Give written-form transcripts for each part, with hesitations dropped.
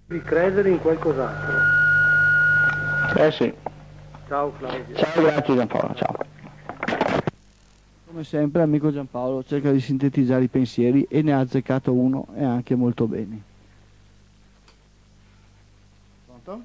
Di credere in qualcos'altro. Sì. Ciao Claudio. Ciao, grazie Giampaolo, ciao. Come sempre, amico Giampaolo cerca di sintetizzare i pensieri e ne ha azzeccato uno e anche molto bene. Pronto?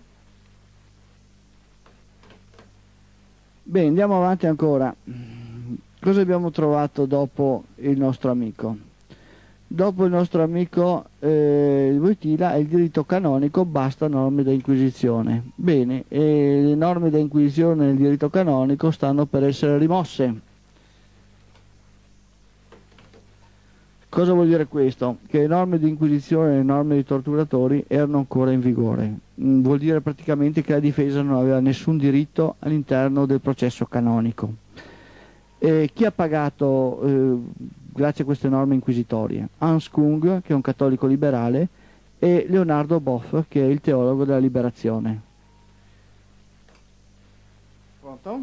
Bene, andiamo avanti ancora. Cosa abbiamo trovato dopo il nostro amico? Dopo il nostro amico Wojtyla è il diritto canonico, basta norme da inquisizione. Bene, le norme da inquisizione nel diritto canonico stanno per essere rimosse. Cosa vuol dire questo? Che le norme di inquisizione e le norme di torturatori erano ancora in vigore. Vuol dire praticamente che la difesa non aveva nessun diritto all'interno del processo canonico. Chi ha pagato grazie a queste norme inquisitorie? Hans Kung, che è un cattolico liberale, e Leonardo Boff, che è il teologo della liberazione. Pronto?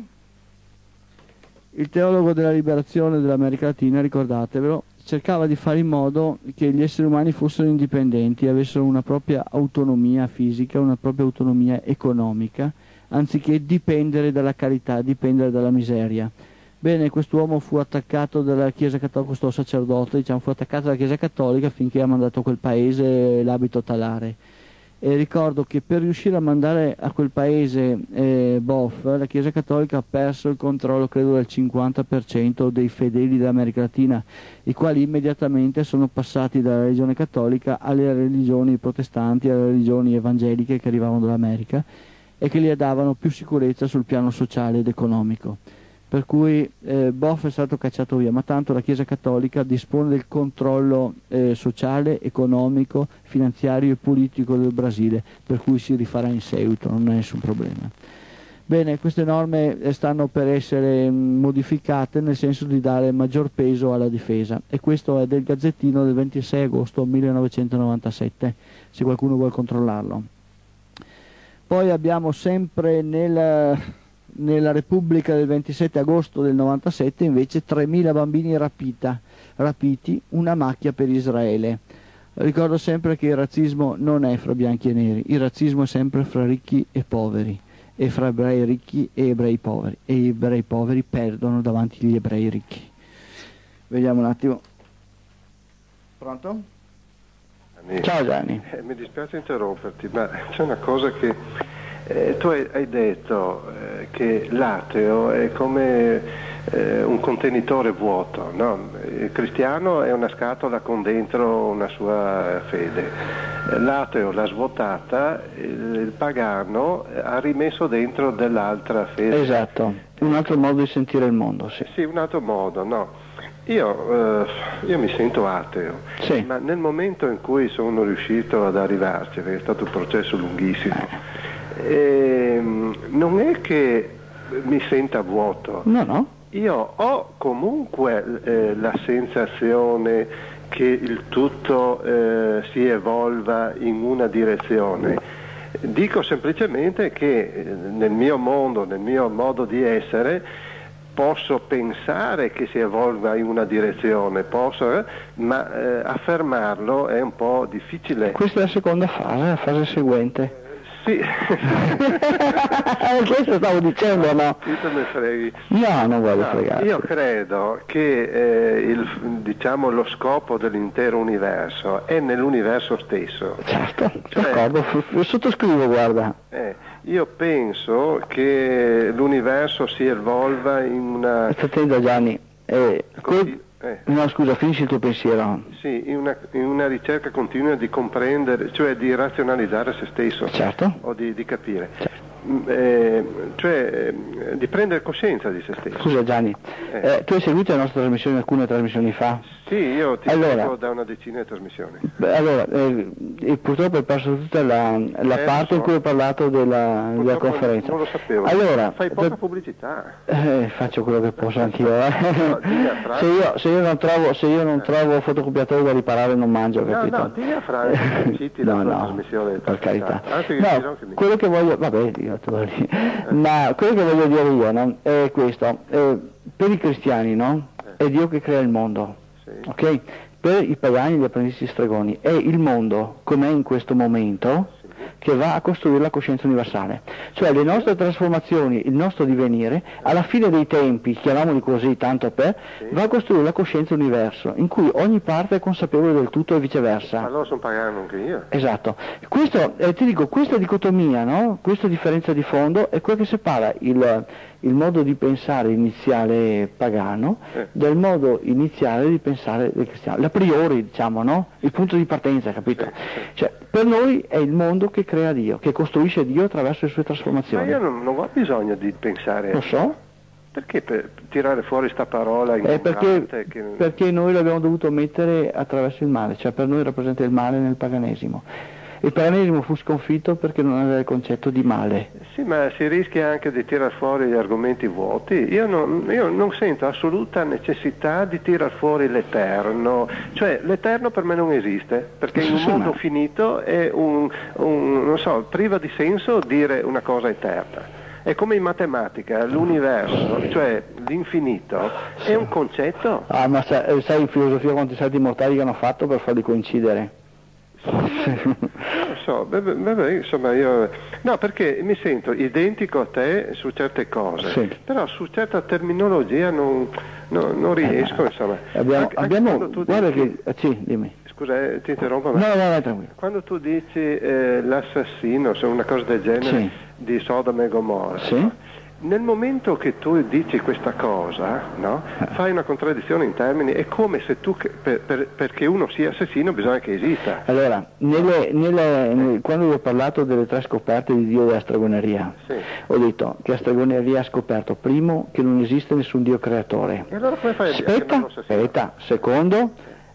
Il teologo della liberazione dell'America Latina, ricordatevelo, cercava di fare in modo che gli esseri umani fossero indipendenti, avessero una propria autonomia fisica, una propria autonomia economica, anziché dipendere dalla carità, dipendere dalla miseria. Bene, quest'uomo fu attaccato dalla Chiesa Cattolica, questo sacerdote, fu attaccato dalla Chiesa Cattolica finché ha mandato a quel paese l'abito talare. E ricordo che per riuscire a mandare a quel paese Boff, la Chiesa Cattolica ha perso il controllo, credo, del 50% dei fedeli dell'America Latina, i quali immediatamente sono passati dalla religione cattolica alle religioni protestanti, alle religioni evangeliche che arrivavano dall'America e che gli davano più sicurezza sul piano sociale ed economico. Per cui Boff è stato cacciato via, ma tanto la Chiesa Cattolica dispone del controllo sociale, economico, finanziario e politico del Brasile, per cui si rifarà in seguito, non è nessun problema. Bene, queste norme stanno per essere modificate nel senso di dare maggior peso alla difesa, e questo è del Gazzettino del 26 agosto 1997, se qualcuno vuole controllarlo. Poi abbiamo sempre nella Repubblica del 27 agosto del 97 invece 3.000 bambini rapiti, una macchia per Israele. Ricordo sempre che il razzismo non è fra bianchi e neri, il razzismo è sempre fra ricchi e poveri, e fra ebrei ricchi e ebrei poveri, e gli ebrei poveri perdono davanti agli ebrei ricchi. Vediamo un attimo. Pronto? Ciao Gianni. Mi dispiace interromperti, ma c'è una cosa che tu hai detto che l'ateo è come un contenitore vuoto, no? Il cristiano è una scatola con dentro una sua fede, l'ateo l'ha svuotata, il pagano ha rimesso dentro dell'altra fede. Esatto, un altro modo di sentire il mondo, sì. Sì, un altro modo, no? Io mi sento ateo, sì. Ma nel momento in cui sono riuscito ad arrivarci, perché è stato un processo lunghissimo, non è che mi senta vuoto. No. Io ho comunque la sensazione che il tutto si evolva in una direzione. Dico semplicemente che nel mio mondo, nel mio modo di essere, posso pensare che si evolva in una direzione, ma affermarlo è un po' difficile. Questa è la seconda fase, la fase seguente. Sì. Questo stavo dicendo, no? Tu me freghi. No, non voglio fregare. Io credo che lo scopo dell'intero universo è nell'universo stesso. Certo, d'accordo, sottoscrivo, guarda. Io penso che l'universo si evolva in una... Attenta Gianni, no scusa, finisci il tuo pensiero. Sì, in una ricerca continua di comprendere, cioè di razionalizzare se stesso. Certo. O di capire. Certo. Cioè di prendere coscienza di se stesso. Scusa Gianni, tu hai seguito le nostre trasmissioni alcune trasmissioni fa? Sì, io ti seguo da una decina di trasmissioni. Purtroppo hai perso tutta la parte in cui ho parlato della conferenza. Non lo sapevo. Allora, fai poca pubblicità. Faccio quello che posso anch'io. No, se io non trovo fotocopiatore da riparare non mangio, capito? No, dimmi a Franco, citi la trasmissione. Per carità. Quello che voglio, ma quello che voglio dire io, no, è questo. Per i cristiani, no? È Dio che crea il mondo. Sì. Ok? Per i pagani, gli apprendisti stregoni, è il mondo com'è in questo momento, sì, che va a costruire la coscienza universale. Cioè le nostre trasformazioni, il nostro divenire, alla fine dei tempi, chiamiamoli così tanto per, va a costruire la coscienza universo, in cui ogni parte è consapevole del tutto e viceversa. Allora sono pagano anche io. Esatto. Questo, ti dico, questa dicotomia, no? Questa differenza di fondo è quella che separa il modo di pensare iniziale pagano del modo iniziale di pensare del cristiano, l'a priori, diciamo, no? Il punto di partenza, capito? Cioè, per noi è il mondo che crea Dio, che costruisce Dio attraverso le sue trasformazioni. Ma io non ho bisogno di pensare. Lo so. Perché per tirare fuori sta parola perché noi l'abbiamo dovuto mettere attraverso il male, cioè per noi rappresenta il male nel paganesimo. Il paganesimo fu sconfitto perché non aveva il concetto di male. Sì, ma si rischia anche di tirar fuori gli argomenti vuoti. Io non sento assoluta necessità di tirar fuori l'eterno. Cioè, l'eterno per me non esiste, perché in un mondo finito è non so, priva di senso dire una cosa eterna. È come in matematica, l'universo, cioè l'infinito, è un concetto. Ah, ma sai in filosofia quanti salti mortali che hanno fatto per farli coincidere? Non so, insomma io... No, perché mi sento identico a te su certe cose, sì. Però su certa terminologia non riesco, insomma. Abbiamo guarda dici... che... Sì, dimmi. Scusa, ti interrompo, ma... No, tranquillo. Quando tu dici l'assassino, se una cosa del genere, sì, di Sodoma e Gomorra, sì, nel momento che tu dici questa cosa, no, fai una contraddizione in termini, è come se tu, perché uno sia assassino bisogna che esista. Allora, quando vi ho parlato delle 3 scoperte di Dio della stregoneria, sì, ho detto che la stregoneria ha scoperto, primo, che non esiste nessun Dio creatore. E allora come fai a dire che non lo aspetta, secondo...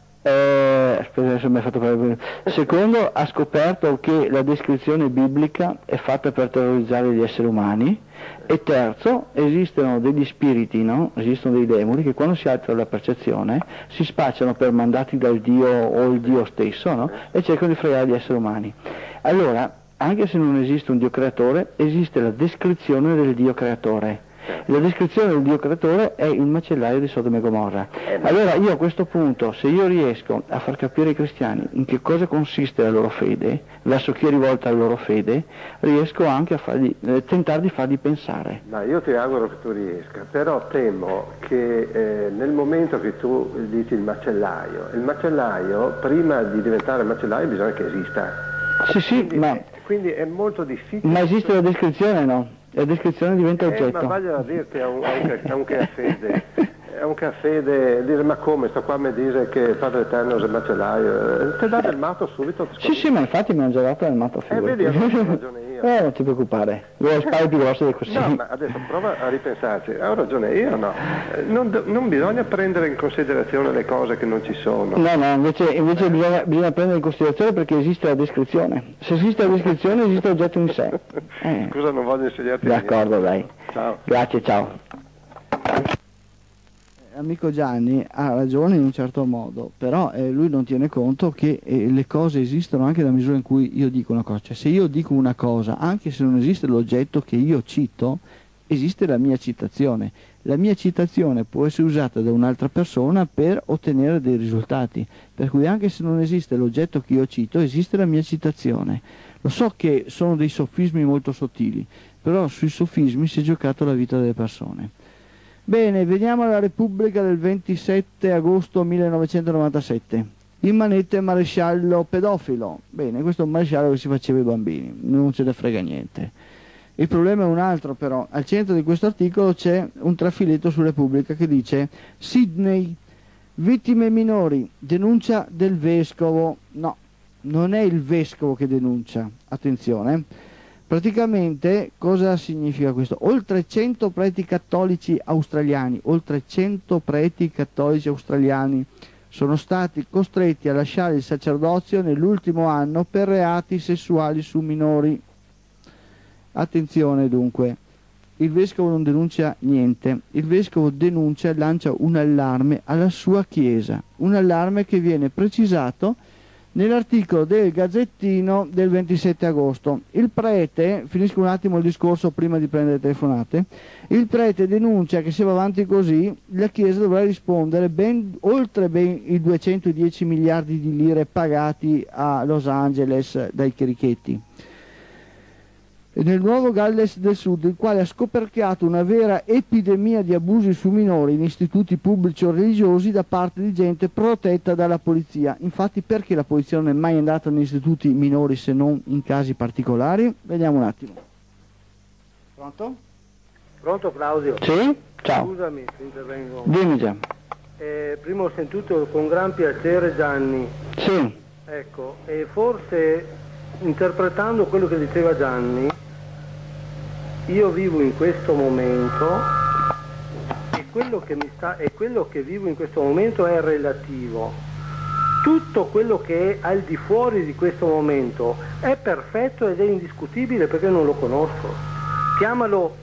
secondo, ha scoperto che la descrizione biblica è fatta per terrorizzare gli esseri umani, e terzo, esistono degli spiriti, no? Esistono dei demoni che quando si alza la percezione si spacciano per mandati dal Dio o il Dio stesso, no? E cercano di fregare gli esseri umani. Allora, anche se non esiste un Dio creatore, esiste la descrizione del Dio creatore. La descrizione del Dio creatore è il macellaio di Sodoma e Gomorra. Allora io a questo punto, se io riesco a far capire ai cristiani in che cosa consiste la loro fede, verso chi è rivolta la loro fede, riesco anche a tentare di farli pensare. Ma io ti auguro che tu riesca, però temo che nel momento che tu dici il macellaio prima di diventare macellaio bisogna che esista. Sì, quindi è molto difficile. Ma esiste la descrizione, no? La descrizione diventa oggetto. Ma voglio a dirti a un che ha fede, dire ma come, sto qua mi dice che il Padre Eterno è il macellaio, ti dà del matto subito. Sì, ma infatti mi hanno già dato del matto, vedi, ho ragione io. Non ti preoccupare, ho le spalle più grosse di così. No, ma adesso prova a ripensarci, ho ragione io, no. Non bisogna prendere in considerazione le cose che non ci sono. No, invece bisogna prendere in considerazione perché esiste la descrizione. Se esiste la descrizione esiste l'oggetto in sé. Scusa, non voglio insegnarti. D'accordo, dai. Ciao. Grazie, ciao. Amico Gianni ha ragione in un certo modo, però lui non tiene conto che le cose esistono anche nella misura in cui io dico una cosa. Cioè, se io dico una cosa, anche se non esiste l'oggetto che io cito, esiste la mia citazione. La mia citazione può essere usata da un'altra persona per ottenere dei risultati, per cui anche se non esiste l'oggetto che io cito, esiste la mia citazione. Lo so che sono dei sofismi molto sottili, però sui sofismi si è giocato la vita delle persone. Bene, veniamo alla Repubblica del 27 agosto 1997. In manette maresciallo pedofilo. Bene, questo è un maresciallo che si faceva ai bambini, non ce ne frega niente. Il problema è un altro però. Al centro di questo articolo c'è un trafiletto su Repubblica che dice: Sydney, vittime minori, denuncia del vescovo. No, non è il vescovo che denuncia, attenzione. Praticamente cosa significa questo? Oltre 100 preti cattolici australiani, sono stati costretti a lasciare il sacerdozio nell'ultimo anno per reati sessuali su minori. Attenzione dunque, il vescovo non denuncia niente, il vescovo denuncia e lancia un allarme alla sua chiesa, un allarme che viene precisato nell'articolo del Gazzettino del 27 agosto. Il prete, finisco un attimo il discorso prima di prendere telefonate, il prete denuncia che se va avanti così la Chiesa dovrà rispondere oltre i 210 miliardi di lire pagati a Los Angeles dai chierichetti. nel Nuovo Galles del Sud, il quale ha scoperchiato una vera epidemia di abusi su minori in istituti pubblici o religiosi da parte di gente protetta dalla polizia. Infatti, perché la polizia non è mai andata negli istituti minori se non in casi particolari? Vediamo un attimo. Pronto? Pronto Claudio? Sì? Ciao. Scusami se intervengo. Dimmi già. Prima ho sentito con gran piacere Gianni. Sì. Ecco, e forse interpretando quello che diceva Gianni, io vivo in questo momento e quello che vivo in questo momento è relativo. Tutto quello che è al di fuori di questo momento è perfetto ed è indiscutibile perché non lo conosco. Chiamalo,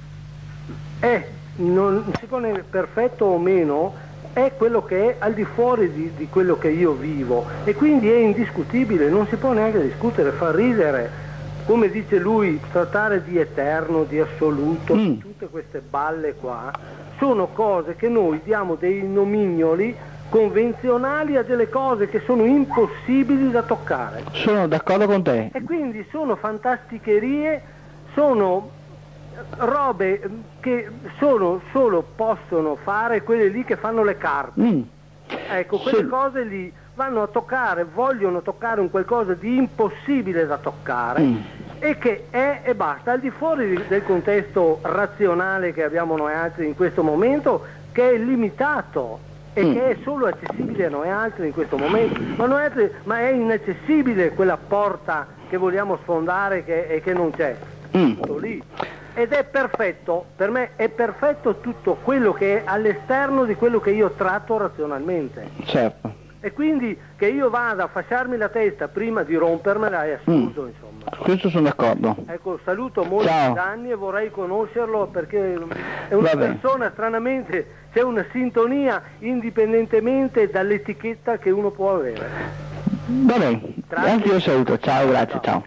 non si pone perfetto o meno, è quello che è al di fuori di quello che io vivo e quindi è indiscutibile, non si può neanche discutere, fa ridere, come dice lui, trattare di eterno, di assoluto, tutte queste balle qua, sono cose che noi diamo dei nomignoli convenzionali a delle cose che sono impossibili da toccare. Sono d'accordo con te. E quindi sono fantasticherie, sono robe che solo possono fare quelle lì che fanno le carte. Ecco, quelle cose lì vanno a toccare, vogliono toccare un qualcosa di impossibile da toccare e che è e basta, al di fuori del contesto razionale che abbiamo noi altri in questo momento, che è limitato e che è solo accessibile a noi altri in questo momento, ma è inaccessibile quella porta che vogliamo sfondare e che non c'è. Tutto lì. Ed è perfetto, per me è perfetto tutto quello che è all'esterno di quello che io tratto razionalmente. Certo. E quindi che io vada a fasciarmi la testa prima di rompermela è assurdo, insomma. Questo sono d'accordo. Ecco, saluto molto Gianni e vorrei conoscerlo perché è una persona, stranamente, c'è una sintonia indipendentemente dall'etichetta che uno può avere. Va bene, anche io saluto, ciao, grazie, ciao.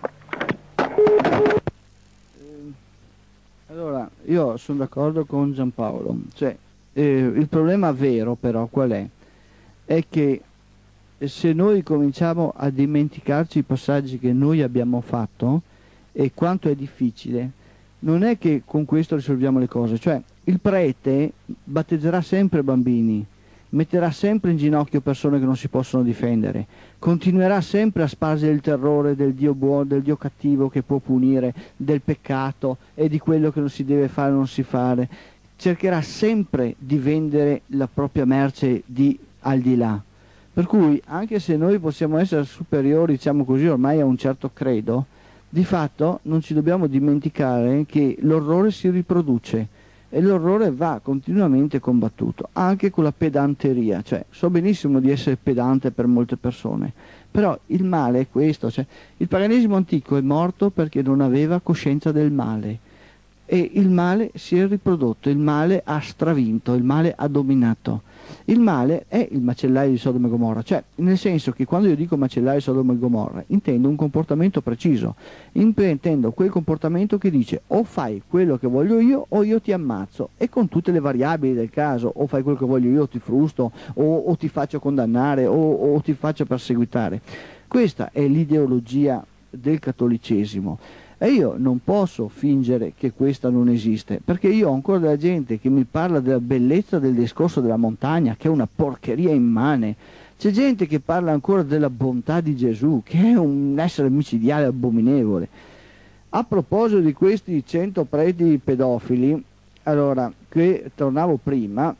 Allora, io sono d'accordo con Giampaolo, cioè, il problema vero però qual è? È che se noi cominciamo a dimenticarci i passaggi che noi abbiamo fatto e quanto è difficile, non è che con questo risolviamo le cose, cioè il prete battezzerà sempre bambini, metterà sempre in ginocchio persone che non si possono difendere, continuerà sempre a spargere il terrore del Dio buono, del Dio cattivo che può punire, del peccato e di quello che non si deve fare o non si fare, cercherà sempre di vendere la propria merce di al di là. Per cui anche se noi possiamo essere superiori, diciamo così, ormai a un certo credo, di fatto non ci dobbiamo dimenticare che l'orrore si riproduce e l'orrore va continuamente combattuto, anche con la pedanteria, cioè so benissimo di essere pedante per molte persone, però il male è questo, cioè il paganesimo antico è morto perché non aveva coscienza del male e il male si è riprodotto, il male ha stravinto, il male ha dominato. Il male è il macellaio di Sodoma e Gomorra, cioè nel senso che quando io dico macellaio di Sodoma e Gomorra intendo un comportamento preciso, intendo quel comportamento che dice o fai quello che voglio io o io ti ammazzo, e con tutte le variabili del caso, o fai quello che voglio io o ti frusto o ti faccio condannare o ti faccio perseguitare. Questa è l'ideologia del cattolicesimo. E io non posso fingere che questa non esiste, perché io ho ancora della gente che mi parla della bellezza del discorso della montagna, che è una porcheria immane. C'è gente che parla ancora della bontà di Gesù, che è un essere micidiale abominevole. A proposito di questi 100 preti pedofili, allora, che tornavo prima,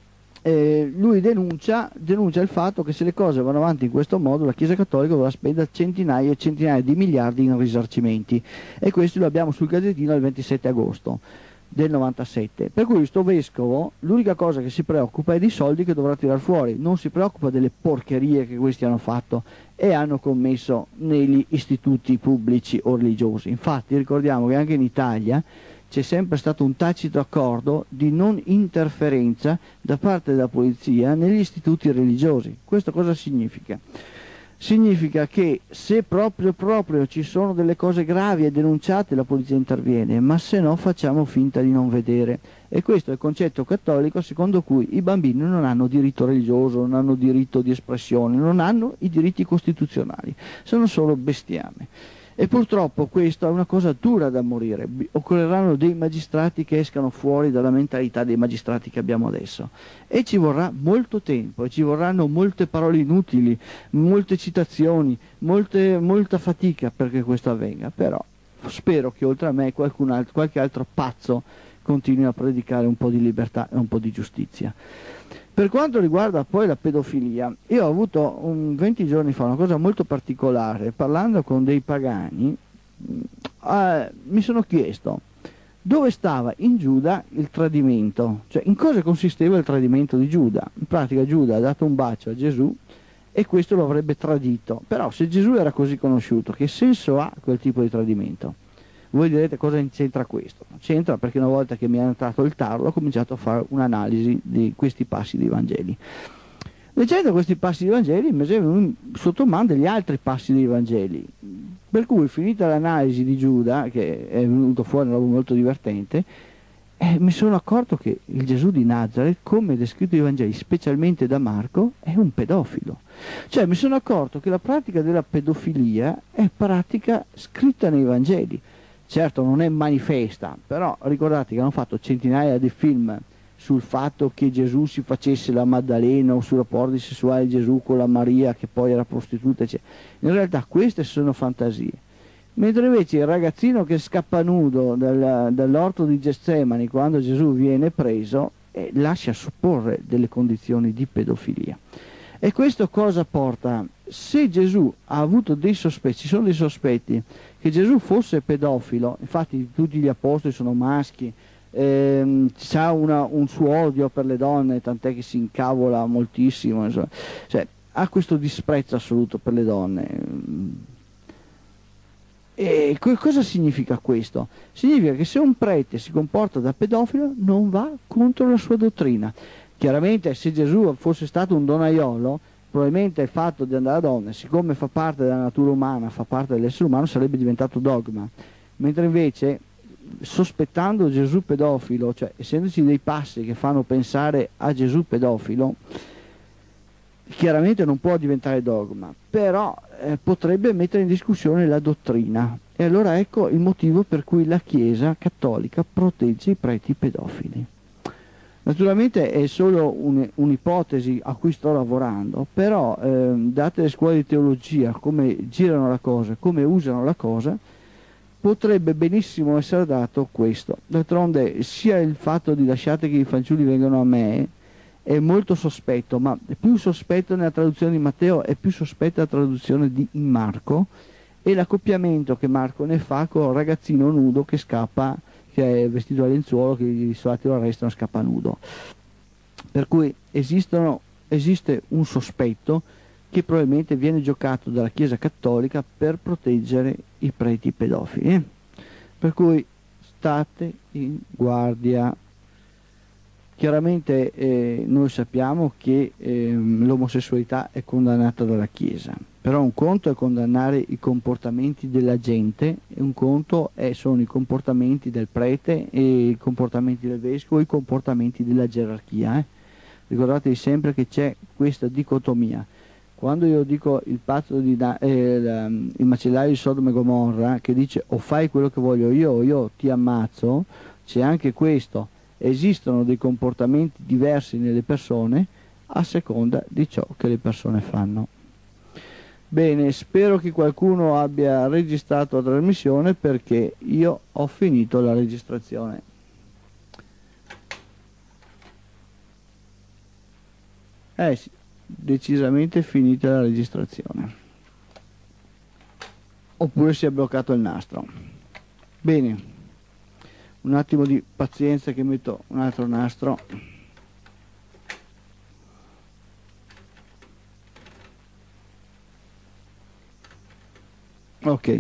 lui denuncia il fatto che se le cose vanno avanti in questo modo la Chiesa Cattolica dovrà spendere centinaia e centinaia di miliardi in risarcimenti, e questo lo abbiamo sul Gazzettino il 27 agosto del 97. Per cui sto vescovo l'unica cosa che si preoccupa è dei soldi che dovrà tirar fuori, non si preoccupa delle porcherie che questi hanno fatto e hanno commesso negli istituti pubblici o religiosi. Infatti ricordiamo che anche in Italia c'è sempre stato un tacito accordo di non interferenza da parte della polizia negli istituti religiosi. Questo cosa significa? Significa che se proprio ci sono delle cose gravi e denunciate, la polizia interviene, ma se no facciamo finta di non vedere. E questo è il concetto cattolico secondo cui i bambini non hanno diritto religioso, non hanno diritto di espressione, non hanno i diritti costituzionali, sono solo bestiame. E purtroppo questa è una cosa dura da morire. Occorreranno dei magistrati che escano fuori dalla mentalità dei magistrati che abbiamo adesso. E ci vorrà molto tempo, e ci vorranno molte parole inutili, molte citazioni, molta fatica perché questo avvenga. Però spero che oltre a me qualche altro pazzo continui a predicare un po' di libertà e un po' di giustizia. Per quanto riguarda poi la pedofilia, io ho avuto 20 giorni fa una cosa molto particolare, parlando con dei pagani, mi sono chiesto dove stava in Giuda il tradimento, cioè in cosa consisteva il tradimento di Giuda. In pratica Giuda ha dato un bacio a Gesù e questo lo avrebbe tradito, però se Gesù era così conosciuto, che senso ha quel tipo di tradimento? Voi direte cosa c'entra questo? C'entra perché una volta che mi è entrato il tarlo ho cominciato a fare un'analisi di questi passi dei Vangeli. Leggendo questi passi dei Vangeli mi è venuto sotto mano degli altri passi dei Vangeli, per cui finita l'analisi di Giuda, che è venuto fuori una roba molto divertente, mi sono accorto che il Gesù di Nazareth, come descritto nei Vangeli, specialmente da Marco, è un pedofilo. Cioè mi sono accorto che la pratica della pedofilia è pratica scritta nei Vangeli. Certo non è manifesta, però ricordate che hanno fatto centinaia di film sul fatto che Gesù si facesse la Maddalena o sui rapporti sessuali di Gesù con la Maria che poi era prostituta, eccetera. In realtà queste sono fantasie. Mentre invece il ragazzino che scappa nudo dall'orto di Getsemani quando Gesù viene preso lascia supporre delle condizioni di pedofilia. E questo cosa porta? Se Gesù ha avuto dei sospetti, ci sono dei sospetti che Gesù fosse pedofilo, infatti tutti gli apostoli sono maschi, c'ha un suo odio per le donne, tant'è che si incavola moltissimo, insomma. Cioè, ha questo disprezzo assoluto per le donne. E cosa significa questo? Significa che se un prete si comporta da pedofilo non va contro la sua dottrina. Chiaramente se Gesù fosse stato un donaiolo, probabilmente il fatto di andare a donne, siccome fa parte della natura umana, fa parte dell'essere umano, sarebbe diventato dogma. Mentre invece, sospettando Gesù pedofilo, cioè essendoci dei passi che fanno pensare a Gesù pedofilo, chiaramente non può diventare dogma, però potrebbe mettere in discussione la dottrina. E allora ecco il motivo per cui la Chiesa cattolica protegge i preti pedofili. Naturalmente è solo un'ipotesi a cui sto lavorando, però date le scuole di teologia, come girano la cosa, come usano la cosa, potrebbe benissimo essere dato questo. D'altronde sia il fatto di lasciate che i fanciulli vengano a me è molto sospetto, ma è più sospetto nella traduzione di Matteo, è più sospetta la traduzione in Marco, e l'accoppiamento che Marco ne fa con il ragazzino nudo che scappa, che è vestito da lenzuolo, che i soldati lo arrestano e scappa nudo. Per cui esiste un sospetto che probabilmente viene giocato dalla Chiesa Cattolica per proteggere i preti pedofili. Per cui state in guardia. Chiaramente noi sappiamo che l'omosessualità è condannata dalla Chiesa, però un conto è condannare i comportamenti della gente e un conto sono i comportamenti del prete e i comportamenti del vescovo e i comportamenti della gerarchia. Ricordatevi sempre che c'è questa dicotomia. Quando io dico il macellaio di Sodoma e Gomorra che dice o fai quello che voglio io o io ti ammazzo, c'è anche questo. Esistono dei comportamenti diversi nelle persone a seconda di ciò che le persone fanno. Bene, spero che qualcuno abbia registrato la trasmissione perché io ho finito la registrazione. Sì, decisamente finita la registrazione. Oppure si è bloccato il nastro. Bene. Un attimo di pazienza che metto un altro nastro. Ok.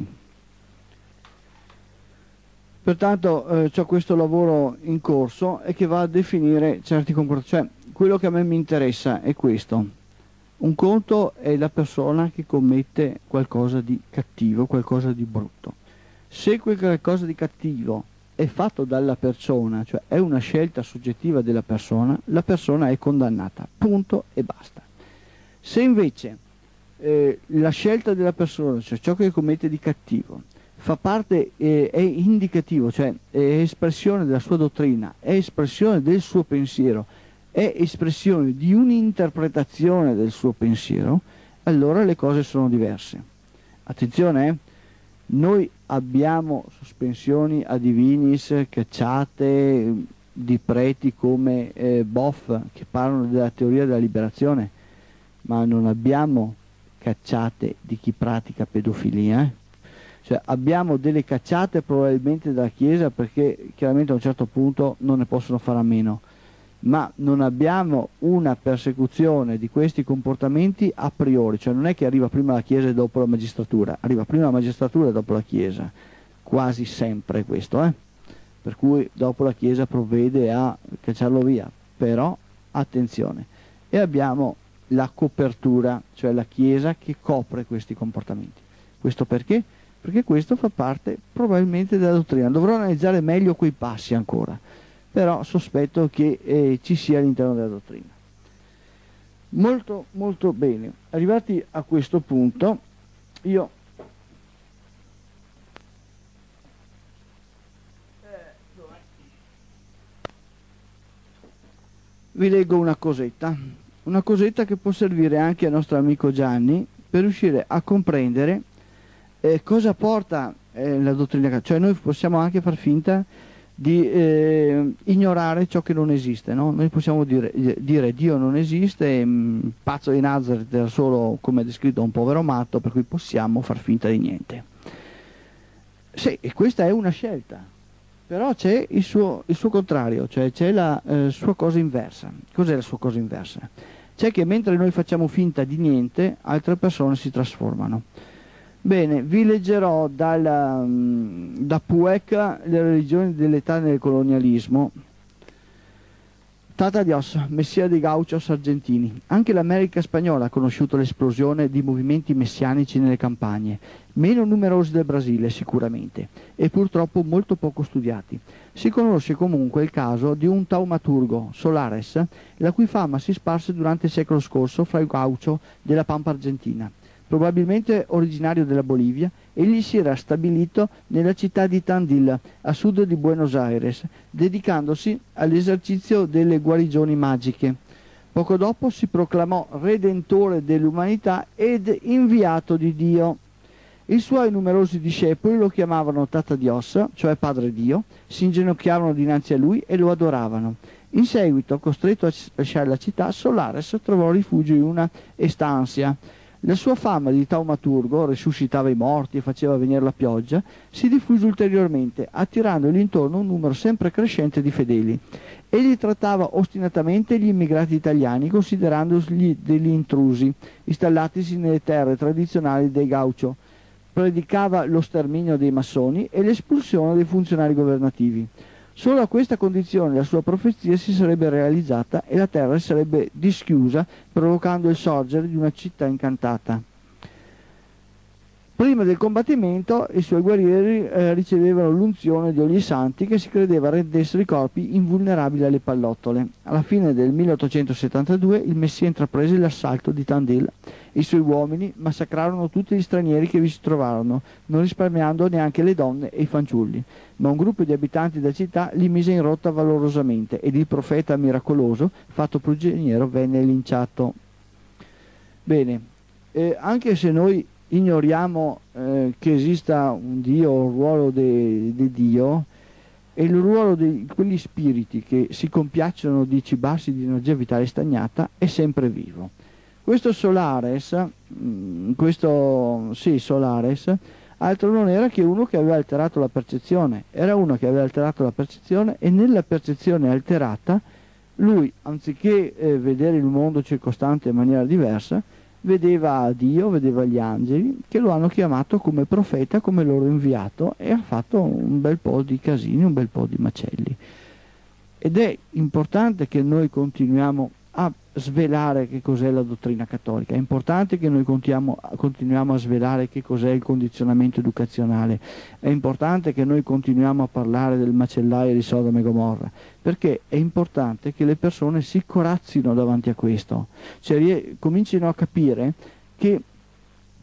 Pertanto c'ho questo lavoro in corso e che va a definire certi comportamenti. Cioè, quello che a me mi interessa è questo. Un conto è la persona che commette qualcosa di cattivo, qualcosa di brutto. Se quel qualcosa di cattivo è fatto dalla persona, cioè è una scelta soggettiva della persona, la persona è condannata, punto e basta. Se invece la scelta della persona, cioè ciò che commette di cattivo, fa parte, è indicativo, cioè è espressione della sua dottrina, è espressione del suo pensiero, è espressione di un'interpretazione del suo pensiero, allora le cose sono diverse. Attenzione, noi abbiamo sospensioni a divinis, cacciate di preti come Boff, che parlano della teoria della liberazione, ma non abbiamo cacciate di chi pratica pedofilia. Cioè abbiamo delle cacciate probabilmente dalla Chiesa, perché chiaramente a un certo punto non ne possono fare a meno, ma non abbiamo una persecuzione di questi comportamenti a priori, cioè non è che arriva prima la Chiesa e dopo la magistratura, arriva prima la magistratura e dopo la Chiesa, quasi sempre questo, per cui dopo la Chiesa provvede a cacciarlo via, però attenzione, e abbiamo la copertura, cioè la Chiesa che copre questi comportamenti. Questo perché? Perché questo fa parte probabilmente della dottrina. Dovrò analizzare meglio quei passi ancora, però sospetto che ci sia all'interno della dottrina. Molto molto bene, arrivati a questo punto io vi leggo una cosetta che può servire anche al nostro amico Gianni per riuscire a comprendere cosa porta la dottrina, cioè noi possiamo anche far finta di ignorare ciò che non esiste, no? Noi possiamo dire Dio non esiste, pazzo di Nazareth era solo, come è descritto, un povero matto, per cui possiamo far finta di niente. Sì, e questa è una scelta, però c'è il suo contrario, cioè c'è la sua cosa inversa. Cos'è la sua cosa inversa? C'è che mentre noi facciamo finta di niente, altre persone si trasformano. Bene, vi leggerò da Pueca, le religioni dell'età del colonialismo. Tata Dios, messia dei gauchos argentini. Anche l'America spagnola ha conosciuto l'esplosione di movimenti messianici nelle campagne, meno numerosi del Brasile sicuramente, e purtroppo molto poco studiati. Si conosce comunque il caso di un taumaturgo, Solares, la cui fama si sparse durante il secolo scorso fra i gaucho della Pampa argentina. Probabilmente originario della Bolivia, egli si era stabilito nella città di Tandil, a sud di Buenos Aires, dedicandosi all'esercizio delle guarigioni magiche. Poco dopo si proclamò redentore dell'umanità ed inviato di Dio. I suoi numerosi discepoli lo chiamavano Tata Dios, cioè Padre Dio, si inginocchiavano dinanzi a lui e lo adoravano. In seguito, costretto a lasciare la città, Solares trovò rifugio in una estancia. La sua fama di taumaturgo, risuscitava i morti e faceva venire la pioggia, si diffuse ulteriormente, attirandogli intorno un numero sempre crescente di fedeli. Egli trattava ostinatamente gli immigrati italiani, considerandoli degli intrusi, installatisi nelle terre tradizionali dei gaucho. Predicava lo sterminio dei massoni e l'espulsione dei funzionari governativi. Solo a questa condizione la sua profezia si sarebbe realizzata e la terra si sarebbe dischiusa, provocando il sorgere di una città incantata. Prima del combattimento i suoi guerrieri ricevevano l'unzione di ogni santi che si credeva rendessero i corpi invulnerabili alle pallottole. Alla fine del 1872 il Messia intraprese l'assalto di Tandil. I suoi uomini massacrarono tutti gli stranieri che vi si trovarono, non risparmiando neanche le donne e i fanciulli. Ma un gruppo di abitanti della città li mise in rotta valorosamente ed il profeta miracoloso, fatto prigioniero, venne linciato. Bene, anche se noi ignoriamo che esista un Dio, un ruolo di Dio, e il ruolo di quegli spiriti che si compiacciono di cibarsi di energia vitale stagnata è sempre vivo. Questo Solares, altro non era che uno che aveva alterato la percezione, era uno che aveva alterato la percezione, e nella percezione alterata lui, anziché vedere il mondo circostante in maniera diversa, vedeva Dio, vedeva gli angeli che lo hanno chiamato come profeta, come loro inviato, e ha fatto un bel po' di casini, un bel po' di macelli. Ed è importante che noi continuiamo a svelare che cos'è la dottrina cattolica, è importante che noi continuiamo a svelare che cos'è il condizionamento educazionale, è importante che noi continuiamo a parlare del macellaio di Sodoma e Gomorra, perché è importante che le persone si corazzino davanti a questo, cioè comincino a capire che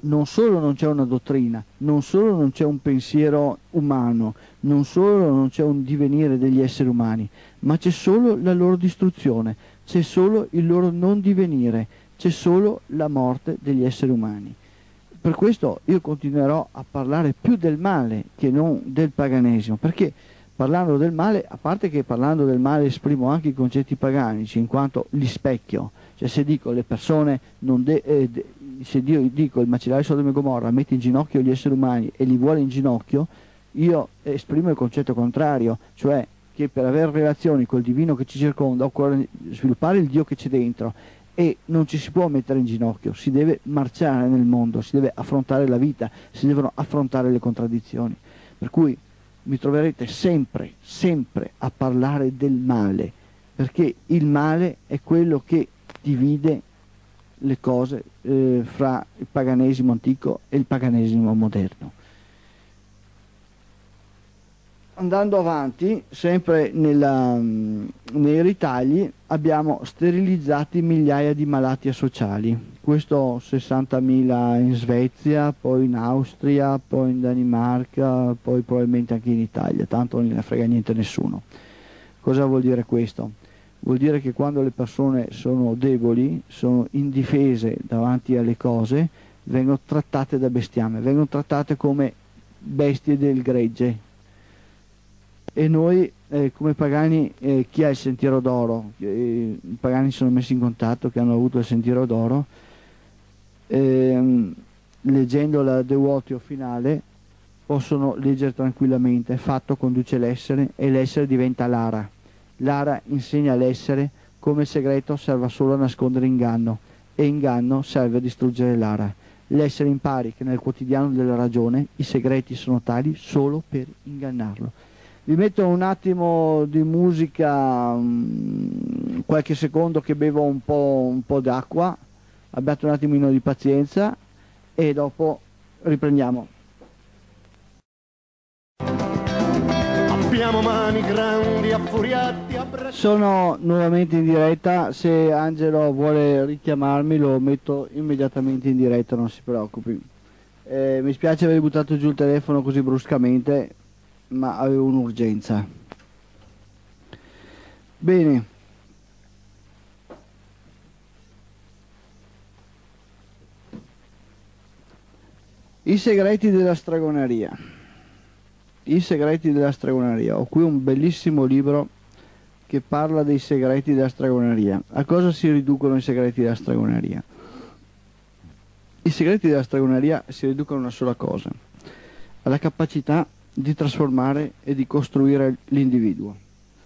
non solo non c'è una dottrina, non solo non c'è un pensiero umano, non solo non c'è un divenire degli esseri umani, ma c'è solo la loro distruzione, c'è solo il loro non divenire, c'è solo la morte degli esseri umani. Per questo io continuerò a parlare più del male che non del paganesimo, perché parlando del male, a parte che parlando del male esprimo anche i concetti paganici, in quanto li specchio, cioè se dico le persone se Dio dico il macellare Sodoma e Gomorra mette in ginocchio gli esseri umani e li vuole in ginocchio, io esprimo il concetto contrario, cioè che per avere relazioni col divino che ci circonda occorre sviluppare il Dio che c'è dentro e non ci si può mettere in ginocchio, si deve marciare nel mondo, si deve affrontare la vita, si devono affrontare le contraddizioni. Per cui mi troverete sempre, sempre a parlare del male, perché il male è quello che divide le cose fra il paganesimo antico e il paganesimo moderno. Andando avanti, sempre nei ritagli, abbiamo sterilizzati migliaia di malati asociali, questo 60.000 in Svezia, poi in Austria, poi in Danimarca, poi probabilmente anche in Italia, tanto non ne frega niente a nessuno. Cosa vuol dire questo? Vuol dire che quando le persone sono deboli, sono indifese davanti alle cose, vengono trattate da bestiame, vengono trattate come bestie del gregge. E noi come pagani, chi ha il sentiero d'oro? I pagani sono messi in contatto che hanno avuto il sentiero d'oro, leggendo la Deuteronomio finale possono leggere tranquillamente: fatto conduce l'essere e l'essere diventa Lara. Lara insegna all'essere come il segreto serve solo a nascondere inganno e inganno serve a distruggere Lara. L'essere impari che nel quotidiano della ragione i segreti sono tali solo per ingannarlo. Vi metto un attimo di musica, qualche secondo che bevo un po' d'acqua, abbiate un attimino di pazienza e dopo riprendiamo. Abbiamo mani grandi, affuriati, Sono nuovamente in diretta, se Angelo vuole richiamarmi lo metto immediatamente in diretta, non si preoccupi. Mi spiace aver buttato giù il telefono così bruscamente, ma avevo un'urgenza. Bene. I segreti della stregoneria. I segreti della stregoneria. Ho qui un bellissimo libro che parla dei segreti della stregoneria. A cosa si riducono i segreti della stregoneria? I segreti della stregoneria si riducono a una sola cosa: alla capacità di trasformare e di costruire l'individuo.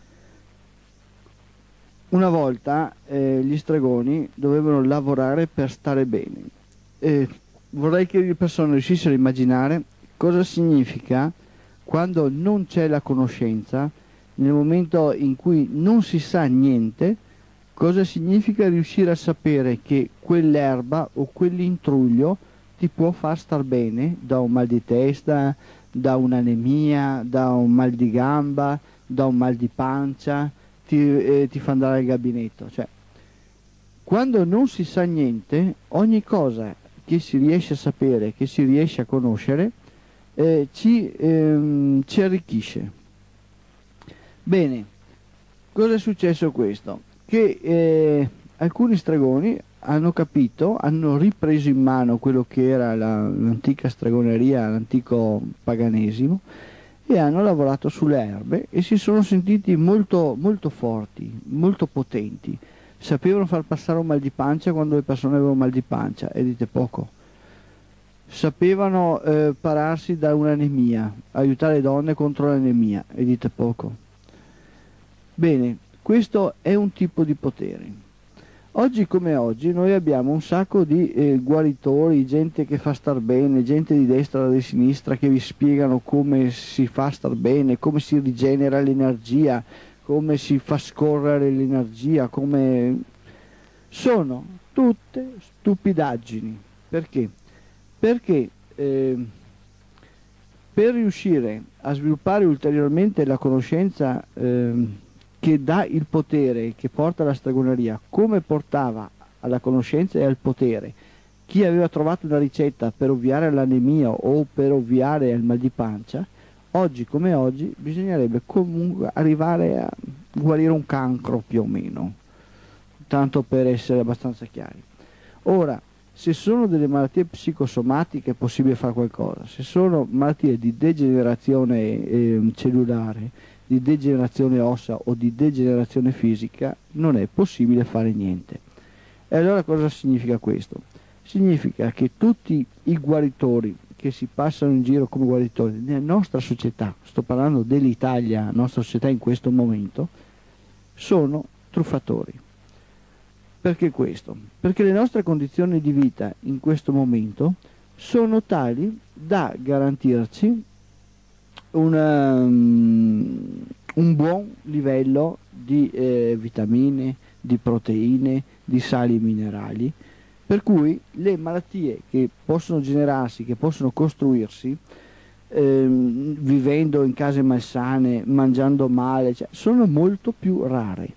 Una volta gli stregoni dovevano lavorare per stare bene. Vorrei che le persone riuscissero a immaginare cosa significa quando non c'è la conoscenza, nel momento in cui non si sa niente, cosa significa riuscire a sapere che quell'erba o quell'intruglio ti può far star bene da un mal di testa, da un'anemia, da un mal di gamba, da un mal di pancia, ti fa andare al gabinetto. Cioè, quando non si sa niente, ogni cosa che si riesce a sapere, che si riesce a conoscere, ci arricchisce. Bene, cosa è successo questo? Che alcuni stregoni hanno capito, hanno ripreso in mano quello che era l'antica stregoneria, l'antico paganesimo, e hanno lavorato sulle erbe e si sono sentiti molto, molto forti, molto potenti. Sapevano far passare un mal di pancia quando le persone avevano mal di pancia, e dite poco. Sapevano pararsi da un'anemia, aiutare le donne contro l'anemia, e dite poco. Bene, questo è un tipo di potere. Oggi come oggi noi abbiamo un sacco di guaritori, gente che fa star bene, gente di destra e di sinistra che vi spiegano come si fa star bene, come si rigenera l'energia, come si fa scorrere l'energia, come... Sono tutte stupidaggini. Perché? Perché per riuscire a sviluppare ulteriormente la conoscenza che dà il potere, che porta alla stregoneria, come portava alla conoscenza e al potere chi aveva trovato una ricetta per ovviare all'anemia o per ovviare al mal di pancia, oggi come oggi bisognerebbe comunque arrivare a guarire un cancro più o meno, tanto per essere abbastanza chiari. Ora, se sono delle malattie psicosomatiche è possibile fare qualcosa, se sono malattie di degenerazione cellulare, di degenerazione ossea o di degenerazione fisica, non è possibile fare niente. E allora cosa significa questo? Significa che tutti i guaritori che si passano in giro come guaritori nella nostra società, sto parlando dell'Italia, la nostra società in questo momento, sono truffatori. Perché questo? Perché le nostre condizioni di vita in questo momento sono tali da garantirci un buon livello di vitamine, di proteine, di sali minerali, per cui le malattie che possono generarsi, che possono costruirsi, vivendo in case malsane, mangiando male, cioè, sono molto più rare.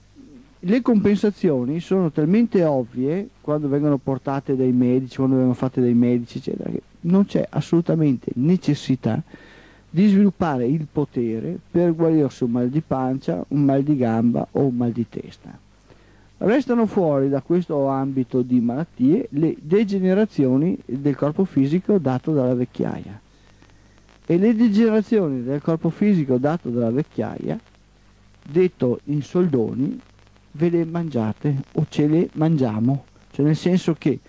Le compensazioni sono talmente ovvie quando vengono portate dai medici, quando vengono fatte dai medici, eccetera, che non c'è assolutamente necessità di sviluppare il potere per guarirsi un mal di pancia, un mal di gamba o un mal di testa. Restano fuori da questo ambito di malattie le degenerazioni del corpo fisico dato dalla vecchiaia. E le degenerazioni del corpo fisico dato dalla vecchiaia, detto in soldoni, ve le mangiate o ce le mangiamo, cioè nel senso che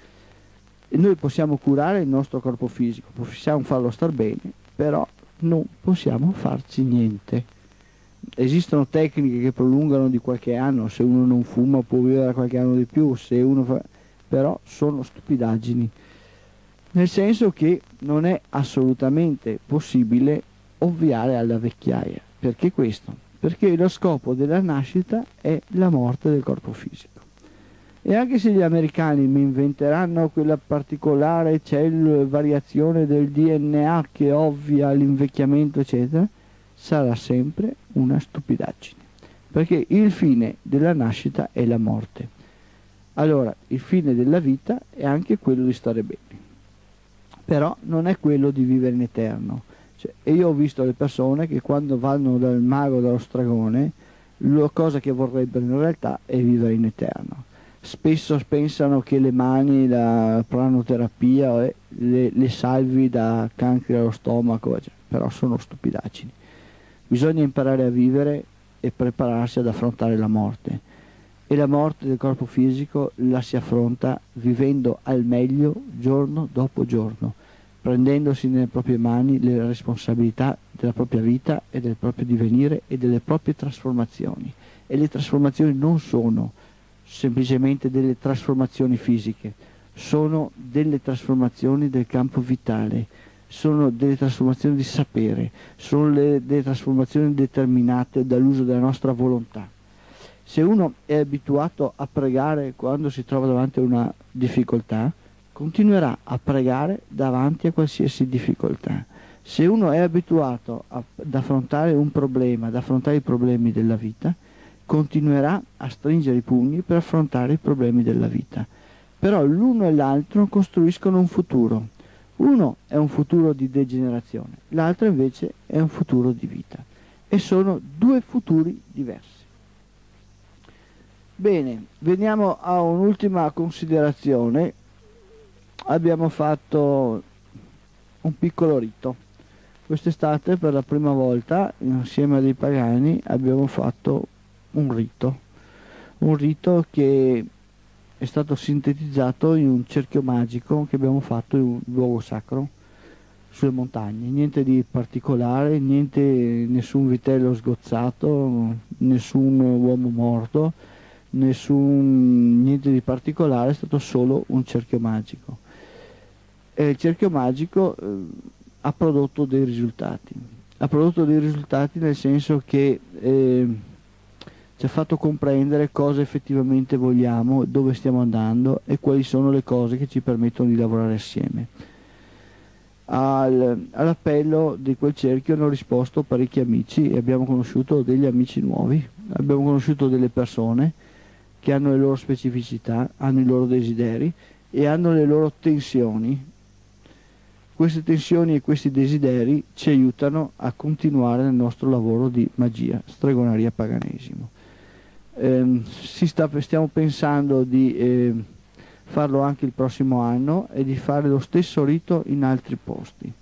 noi possiamo curare il nostro corpo fisico, possiamo farlo star bene, però non possiamo farci niente. Esistono tecniche che prolungano di qualche anno, se uno non fuma può vivere qualche anno di più, se uno fa... però sono stupidaggini, nel senso che non è assolutamente possibile ovviare alla vecchiaia. Perché questo? Perché lo scopo della nascita è la morte del corpo fisico. E anche se gli americani mi inventeranno quella particolare variazione del DNA che ovvia l'invecchiamento, eccetera, sarà sempre una stupidaggine, perché il fine della nascita è la morte. Allora, il fine della vita è anche quello di stare bene, però non è quello di vivere in eterno. E io ho visto le persone che quando vanno dal mago, dallo stregone, la cosa che vorrebbero in realtà è vivere in eterno. Spesso pensano che le mani, la pranoterapia, le salvi da cancri allo stomaco, però sono stupidaggini. Bisogna imparare a vivere e prepararsi ad affrontare la morte. E la morte del corpo fisico la si affronta vivendo al meglio giorno dopo giorno, prendendosi nelle proprie mani le responsabilità della propria vita e del proprio divenire e delle proprie trasformazioni. E le trasformazioni non sono semplicemente delle trasformazioni fisiche, sono delle trasformazioni del campo vitale, sono delle trasformazioni di sapere, sono delle trasformazioni determinate dall'uso della nostra volontà. Se uno è abituato a pregare quando si trova davanti a una difficoltà, continuerà a pregare davanti a qualsiasi difficoltà. Se uno è abituato ad affrontare un problema, ad affrontare i problemi della vita, continuerà a stringere i pugni per affrontare i problemi della vita. Però l'uno e l'altro costruiscono un futuro. Uno è un futuro di degenerazione, l'altro invece è un futuro di vita. E sono due futuri diversi. Bene, veniamo a un'ultima considerazione. Abbiamo fatto un piccolo rito. Quest'estate per la prima volta, insieme a dei pagani, abbiamo fatto un rito che è stato sintetizzato in un cerchio magico che abbiamo fatto in un luogo sacro sulle montagne. Niente di particolare, nessun vitello sgozzato, nessun uomo morto, niente di particolare, è stato solo un cerchio magico. E il cerchio magico ha prodotto dei risultati. Ha prodotto dei risultati nel senso che ci ha fatto comprendere cosa effettivamente vogliamo, dove stiamo andando e quali sono le cose che ci permettono di lavorare assieme. All'appello di quel cerchio hanno risposto parecchi amici e abbiamo conosciuto degli amici nuovi, abbiamo conosciuto delle persone che hanno le loro specificità, hanno i loro desideri e hanno le loro tensioni. Queste tensioni e questi desideri ci aiutano a continuare nel nostro lavoro di magia, stregoneria, paganesimo. Stiamo pensando di farlo anche il prossimo anno e di fare lo stesso rito in altri posti.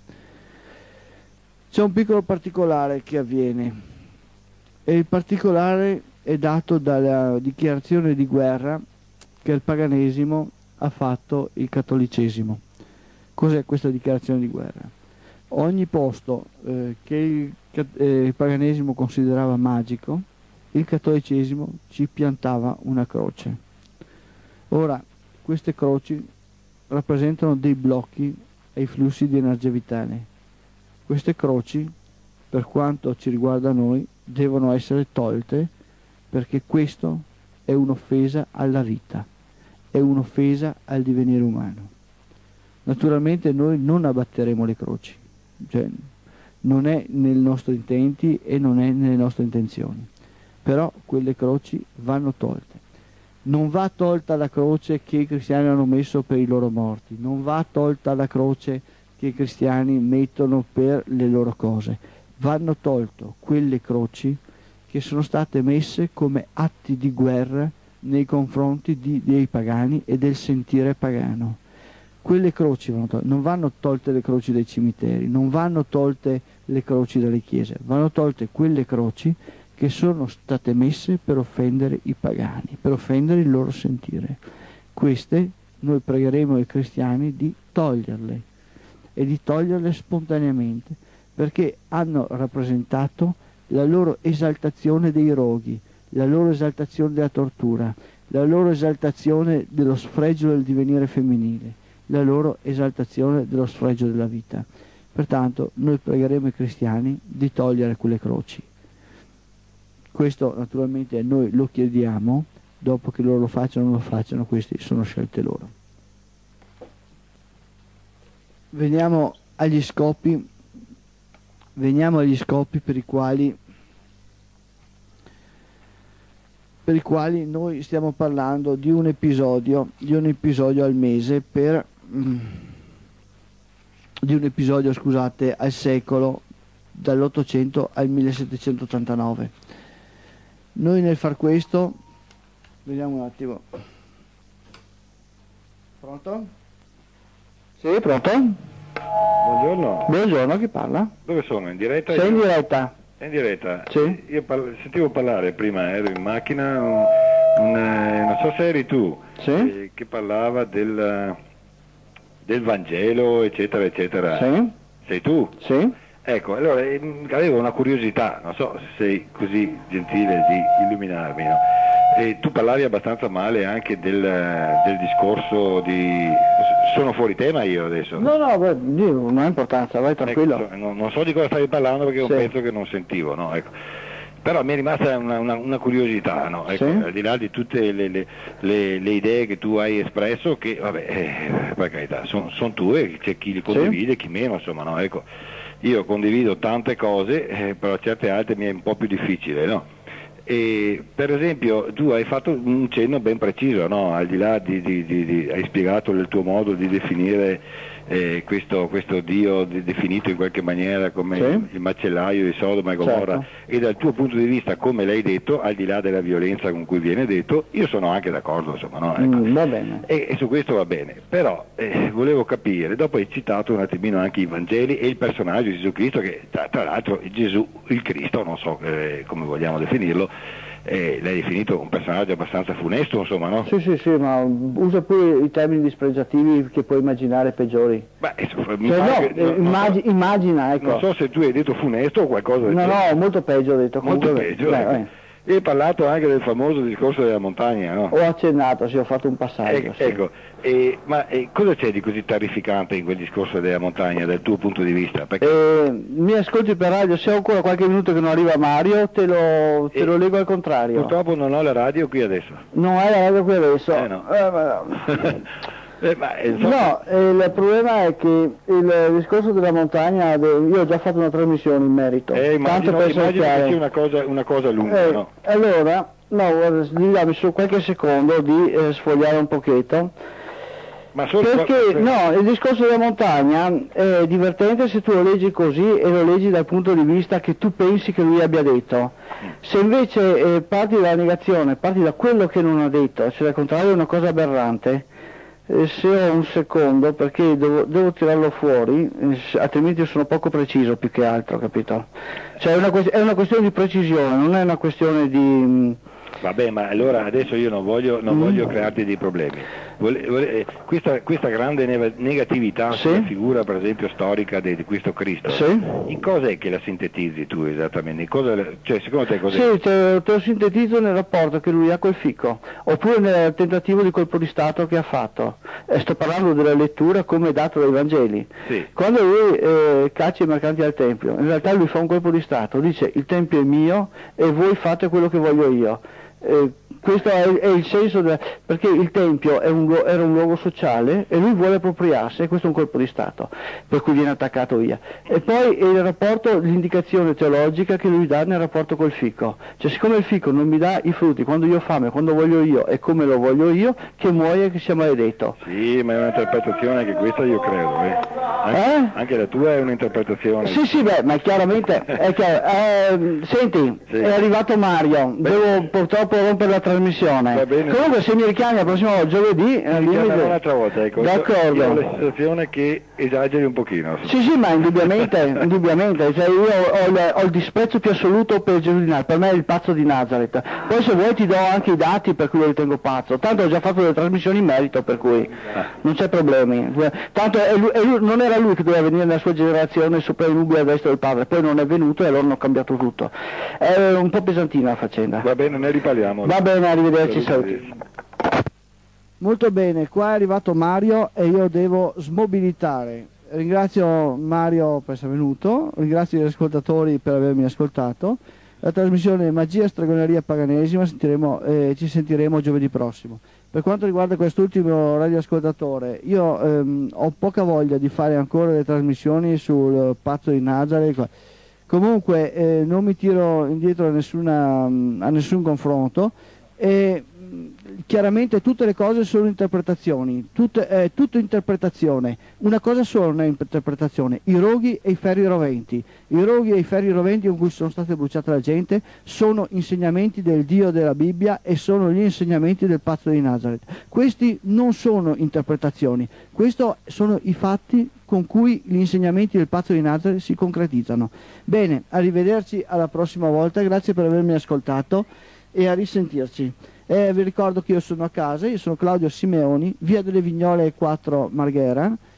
C'è un piccolo particolare che avviene, e il particolare è dato dalla dichiarazione di guerra che il paganesimo ha fatto il cattolicesimo. Cos'è questa dichiarazione di guerra? Ogni posto che il paganesimo considerava magico, il cattolicesimo ci piantava una croce. Ora, queste croci rappresentano dei blocchi ai flussi di energia vitale. Queste croci, per quanto ci riguarda noi, devono essere tolte, perché questo è un'offesa alla vita, è un'offesa al divenire umano. Naturalmente noi non abbatteremo le croci, cioè non è nei nostri intenti e non è nelle nostre intenzioni, però quelle croci vanno tolte. Non va tolta la croce che i cristiani hanno messo per i loro morti, non va tolta la croce che i cristiani mettono per le loro cose, vanno tolte quelle croci che sono state messe come atti di guerra nei confronti dei pagani e del sentire pagano. Quelle croci vanno tolte, non vanno tolte le croci dai cimiteri, non vanno tolte le croci dalle chiese, vanno tolte quelle croci che sono state messe per offendere i pagani, per offendere il loro sentire. Queste noi pregheremo ai cristiani di toglierle, e di toglierle spontaneamente, perché hanno rappresentato la loro esaltazione dei roghi, la loro esaltazione della tortura, la loro esaltazione dello sfregio del divenire femminile, la loro esaltazione dello sfregio della vita. Pertanto noi pregheremo i cristiani di togliere quelle croci. Questo naturalmente noi lo chiediamo, dopo che loro lo facciano o non lo facciano, queste sono scelte loro. Veniamo agli scopi per i quali noi stiamo parlando di un episodio al mese al secolo, dall'800 al 1789. Noi nel far questo, vediamo un attimo. Pronto? Sì, pronto? Buongiorno. Buongiorno, chi parla? Dove sono? In diretta? Sei in diretta? È in diretta? Sì. Io sentivo parlare prima, ero in macchina, non so se eri tu, Sì. Che parlava del Vangelo, eccetera, eccetera. Sì. Sei tu? Sì. Ecco, allora avevo una curiosità, non so se sei così gentile di illuminarmi, no? E tu parlavi abbastanza male anche del discorso di... Sono fuori tema io adesso? No, non ha importanza, vai tranquillo. Ecco, non so di cosa stavi parlando perché è un pezzo che non sentivo, no? Ecco. Però mi è rimasta una curiosità, no? Ecco, sì. Al di là di tutte le idee che tu hai espresso, che vabbè, per carità, sono tue, c'è chi li condivide, chi meno, insomma, no? Ecco, io condivido tante cose, però certe altre mi è un po' più difficile, no? E, per esempio, tu hai fatto un cenno ben preciso, no? Al di là hai spiegato il tuo modo di definire questo Dio definito in qualche maniera come il macellaio di Sodoma e Gomorra, certo. E dal tuo punto di vista, come l'hai detto, al di là della violenza con cui viene detto, io sono anche d'accordo, insomma, no? Ecco. Va bene. E su questo va bene, però volevo capire, dopo hai citato un attimino anche i Vangeli e il personaggio di Gesù Cristo, che tra l'altro Gesù, il Cristo, non so come vogliamo definirlo, l'hai definito un personaggio abbastanza funesto, insomma, no? Sì, ma usa pure i termini dispregiativi che puoi immaginare peggiori. Beh, immagina, ecco. Non so se tu hai detto funesto o qualcosa del genere. No, molto peggio ho detto. Molto peggio, ecco. E hai parlato anche del famoso discorso della montagna, no? Ho accennato, sì, ho fatto un passaggio. Ecco, ma cosa c'è di così terrificante in quel discorso della montagna dal tuo punto di vista? Perché... mi ascolti per radio, se ho ancora qualche minuto che non arriva Mario, te lo leggo al contrario. Purtroppo non ho la radio qui adesso. Non hai la radio qui adesso? No. Il problema è che il discorso della montagna, io ho già fatto una trasmissione in merito. Immagino che sia una cosa lunga, no? Allora, dammi su qualche secondo di sfogliare un pochetto. Perché no, il discorso della montagna è divertente se tu lo leggi così e lo leggi dal punto di vista che tu pensi che lui abbia detto. Se invece parti dalla negazione, parti da quello che non ha detto, cioè al contrario è una cosa aberrante, se ho un secondo, perché devo tirarlo fuori, altrimenti sono poco preciso più che altro, capito? Cioè è una questione di precisione, non è una questione di... Vabbè, ma allora adesso io non voglio crearti dei problemi. Questa grande negatività sulla figura, per esempio, storica di questo Cristo, in cosa è che la sintetizzi tu esattamente? Cioè, secondo te cos'è? Sì, te lo sintetizzo nel rapporto che lui ha col fico, oppure nel tentativo di colpo di Stato che ha fatto. Sto parlando della lettura come dato dai Vangeli. Sì. Quando lui caccia i mercanti al Tempio, in realtà lui fa un colpo di Stato, dice il Tempio è mio e voi fate quello che voglio io. Questo è il senso, perché il Tempio era un luogo sociale e lui vuole appropriarsi, e questo è un colpo di Stato, per cui viene attaccato via. E poi il rapporto, l'indicazione teologica che lui dà nel rapporto col fico, cioè siccome il fico non mi dà i frutti quando io ho fame, quando voglio io e come lo voglio io, che muoia e che sia maledetto. Sì, ma è un'interpretazione che questa io credo, anche la tua è un'interpretazione. Sì, beh, ma chiaramente è chiaro. Senti, è arrivato Mario, devo purtroppo rompere la trasmissione. Va bene. Comunque se mi richiami la prossima giovedì un'altra volta, ecco. D'accordo. Io ho la sensazione che esageri un pochino. Sì, ma indubbiamente, cioè io ho il disprezzo più assoluto per Gesù di Nazareth, per me è il pazzo di Nazareth. Poi se vuoi ti do anche i dati per cui lo ritengo pazzo, tanto ho già fatto delle trasmissioni in merito, per cui non c'è problemi. Tanto non era lui che doveva venire nella sua generazione sopra i nubi a destra del padre, poi non è venuto e allora hanno cambiato tutto. È un po' pesantina la faccenda. Va bene, ne riparliamo. Va bene, arrivederci, saluti. Molto bene, qua è arrivato Mario e io devo smobilitare. Ringrazio Mario per essere venuto, ringrazio gli ascoltatori per avermi ascoltato. La trasmissione Magia, Stregoneria, Paganesima ci sentiremo giovedì prossimo. Per quanto riguarda quest'ultimo radioascoltatore, io ho poca voglia di fare ancora le trasmissioni sul pazzo di Nazareth. Comunque non mi tiro indietro a nessun confronto e chiaramente tutte le cose sono interpretazioni, è tutto interpretazione. Una cosa sola non è interpretazione: i roghi e i ferri roventi. I roghi e i ferri roventi con cui sono state bruciate la gente sono insegnamenti del Dio della Bibbia e sono gli insegnamenti del pazzo di Nazareth. Questi non sono interpretazioni, questi sono i fatti con cui gli insegnamenti del pazzo di Nazareth si concretizzano. Bene, arrivederci alla prossima volta, grazie per avermi ascoltato e a risentirci. Vi ricordo che io sono a casa, io sono Claudio Simeoni, via delle Vignole 4 Marghera,